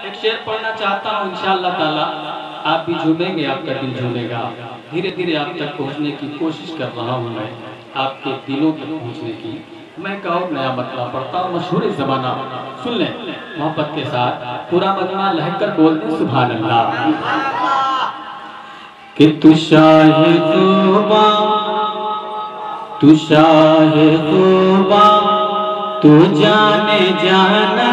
एक शेर पढ़ना चाहता हूँ, इंशाअल्लाह ताला आप भी झूमेंगे, आपका दिल झूमेगा। धीरे धीरे आप तक पहुँचने की कोशिश कर रहा हूँ मैं, आपके दिलों तक पहुँचने की। मैं एक और नया मतला पढ़ता हूँ, मशहूर ज़माना, सुन लें मोहब्बत के साथ। पूरा मजमा लहकर बोलते सुभान अल्लाह। कि तू शाहे ख़ुदा, तू शाहे ख़ुदा, तू जाने जाना,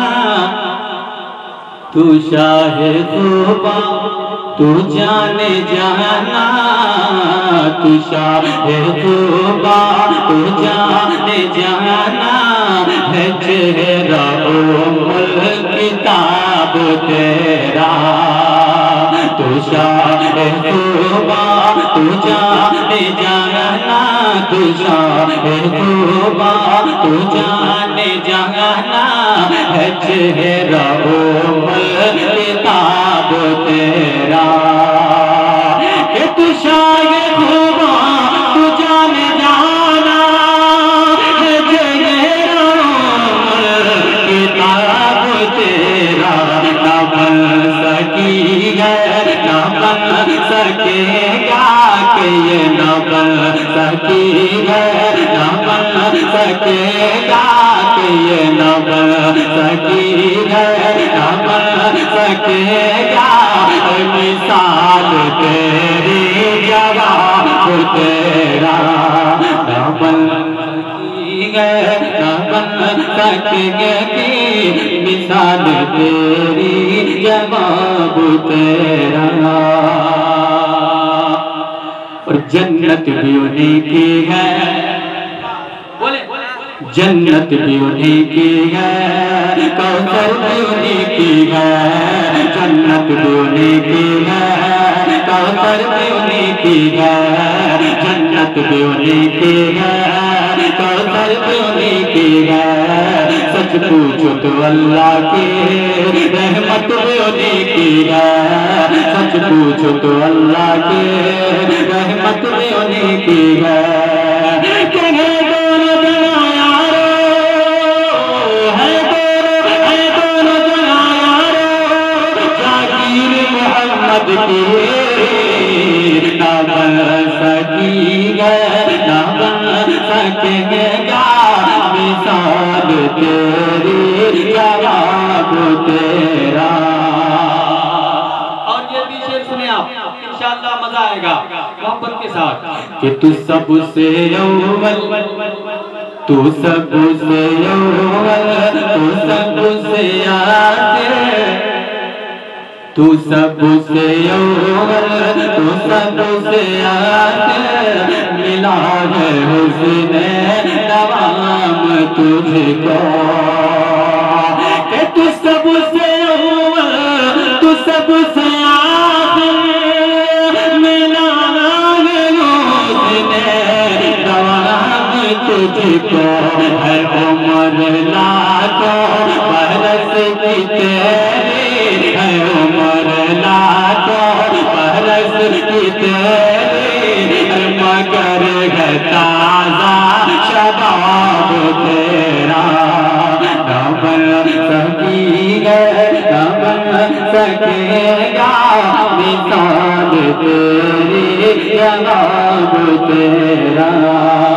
तू शाहे ख़ुदा, तू जाने जाना, तू शाहे ख़ुदा, तू जाने जाना, है चेहरा उम्मुल किताब तेरा। तू शाहे ख़ुदा, तू जाने जाना, तू शाहे ख़ुदा, तू जाने जाना, है चेहरा उम्मुल किताब तेरा। कि तू शाहे ख़ुदा, तू जाने जाना, है चेहरा उम्मुल किताब तेरा। ना बन सकी है, ना बन सकेगा, कि ये ना बन सकी है, ना बन सकेगा, कि ये ना बन सकी है, ना बन सकेगा। मिसाल तेरी जवाब तेरा। ना बन सकी है, ना बन सकेगी, मिसाल तेरी जवाब तेरा। और जन्नत भी उन्हीं की है, जन्नत भी उन्हीं की है, कौसर भी उन्हीं की है। जन्नत भी उन्हीं की है, कौसर भी उन्हीं की है। जन्नत भी उन्हीं की है, कौसर भी उन्हीं की है। सच पूछो तो अल्लाह की रहमत भी उन्हीं की है। सच पूछो तो अल्लाह की रहमत भी उन्हीं की है। ना बन सकी है, ना बन सकेगा, मिसाल तेरी जवाब तेरा। और ये भी शेर सुने आप, इंशाअल्लाह मजा आएगा मोहब्बत के साथ। कि तू सबसे अव्वल, तू सबसे अव्वल, तू सबसे आखिर, तू सबसे अव्वल, तू सबसे आखिर, मिला है हुस्ने तमाम तुझको। कि तू सबसे अव्वल, तू सबसे आखिर, मिला है हुस्ने तमाम तुझको। है उम्र लाखों बरस की तेरी, है उम्र लाखों बरस की तेरी, मगर है ताज़ा शबाब तेरा। ना बन सकी है, ना बन सकेगा, मिसाल तेरी जवाब तेरा।